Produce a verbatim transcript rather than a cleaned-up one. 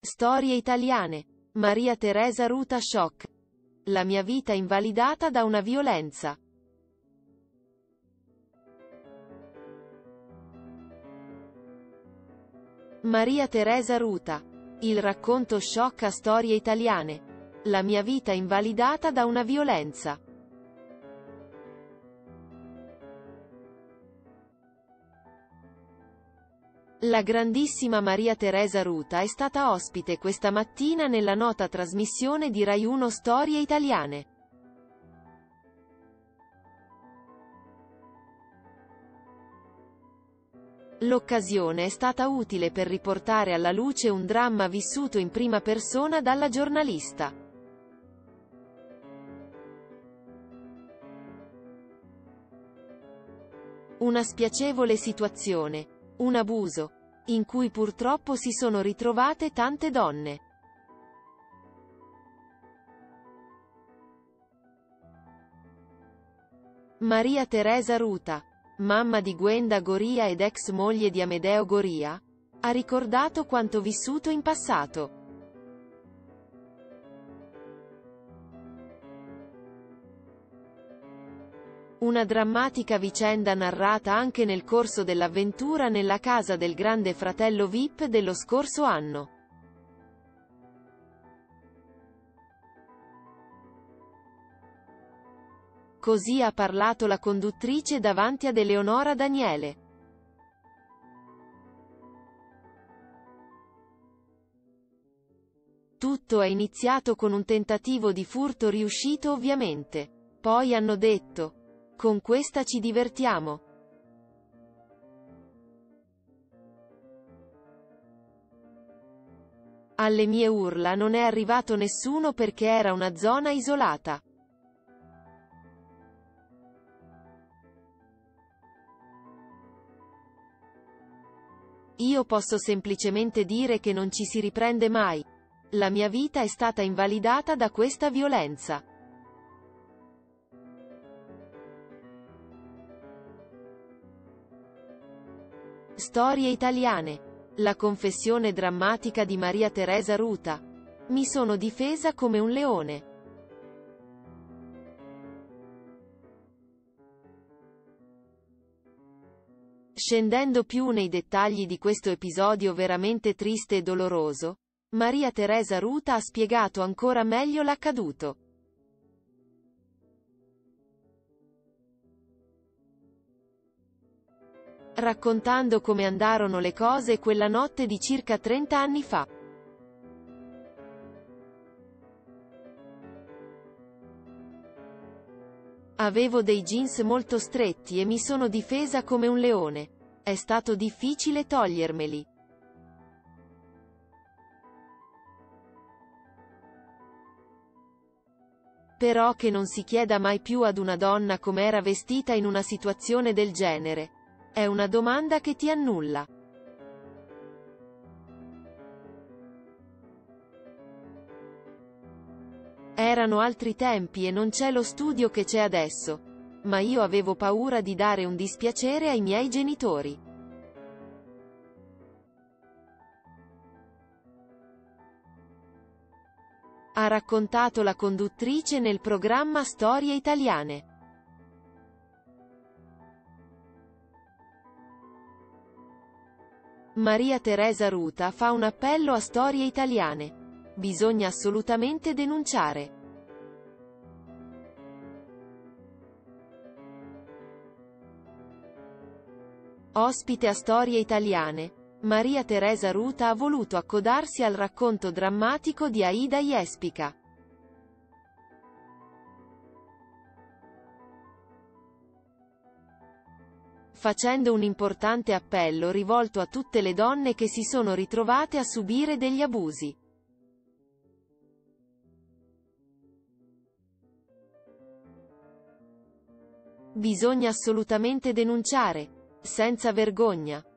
Storie italiane. Maria Teresa Ruta shock. La mia vita invalidata da una violenza. Maria Teresa Ruta. Il racconto shock a Storie italiane. La mia vita invalidata da una violenza. La grandissima Maria Teresa Ruta è stata ospite questa mattina nella nota trasmissione di Rai uno Storie italiane. L'occasione è stata utile per riportare alla luce un dramma vissuto in prima persona dalla giornalista. Una spiacevole situazione. Un abuso. In cui purtroppo si sono ritrovate tante donne. Maria Teresa Ruta, mamma di Gwenda Goria ed ex moglie di Amedeo Goria, ha ricordato quanto vissuto in passato. Una drammatica vicenda narrata anche nel corso dell'avventura nella casa del grande fratello V I P dello scorso anno. Così ha parlato la conduttrice davanti ad Eleonora Daniele. Tutto è iniziato con un tentativo di furto riuscito ovviamente. Poi hanno detto: con questa ci divertiamo. Alle mie urla non è arrivato nessuno perché era una zona isolata. Io posso semplicemente dire che non ci si riprende mai. La mia vita è stata invalidata da questa violenza. Storie italiane. La confessione drammatica di Maria Teresa Ruta. Mi sono difesa come un leone. Scendendo più nei dettagli di questo episodio veramente triste e doloroso, Maria Teresa Ruta ha spiegato ancora meglio l'accaduto. Raccontando come andarono le cose quella notte di circa trenta anni fa. Avevo dei jeans molto stretti e mi sono difesa come un leone. È stato difficile togliermeli. Però che non si chieda mai più ad una donna com'era vestita in una situazione del genere. È una domanda che ti annulla. Erano altri tempi e non c'è lo studio che c'è adesso. Ma io avevo paura di dare un dispiacere ai miei genitori. Ha raccontato la conduttrice nel programma Storie italiane. Maria Teresa Ruta fa un appello a Storie italiane. Bisogna assolutamente denunciare. Ospite a Storie italiane, Maria Teresa Ruta ha voluto accodarsi al racconto drammatico di Aida Jespica. Facendo un importante appello rivolto a tutte le donne che si sono ritrovate a subire degli abusi. Bisogna assolutamente denunciare, senza vergogna.